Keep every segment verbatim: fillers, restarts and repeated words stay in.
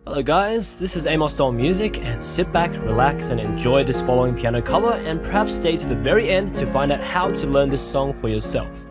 Hello guys, this is Amos Doll Music, and sit back, relax and enjoy this following piano cover, and perhaps stay to the very end to find out how to learn this song for yourself.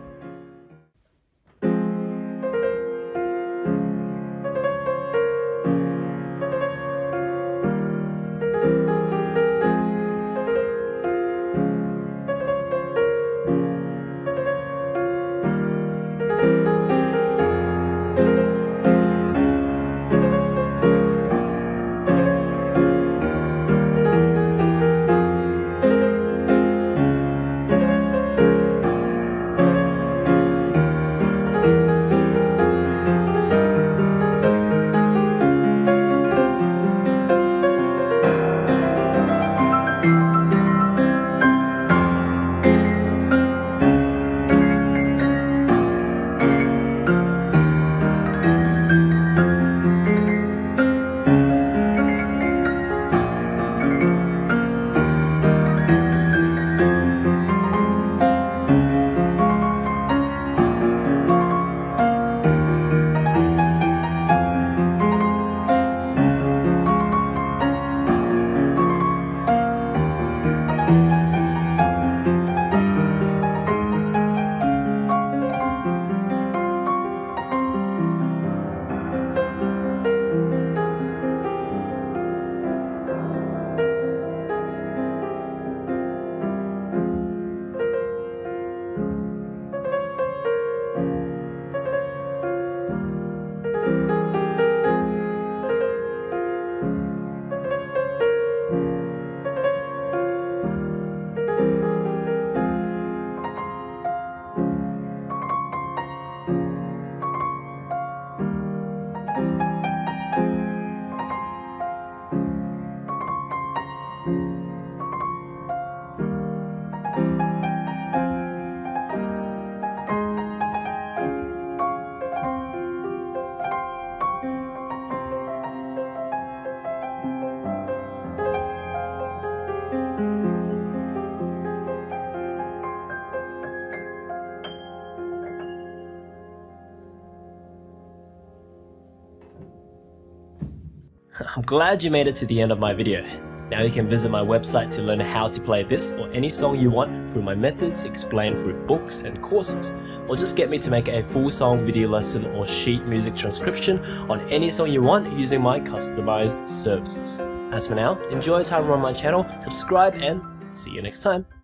I'm glad you made it to the end of my video. Now you can visit my website to learn how to play this or any song you want through my methods explained through books and courses, or just get me to make a full song video lesson or sheet music transcription on any song you want using my customized services. As for now, enjoy your time on my channel, subscribe, and see you next time.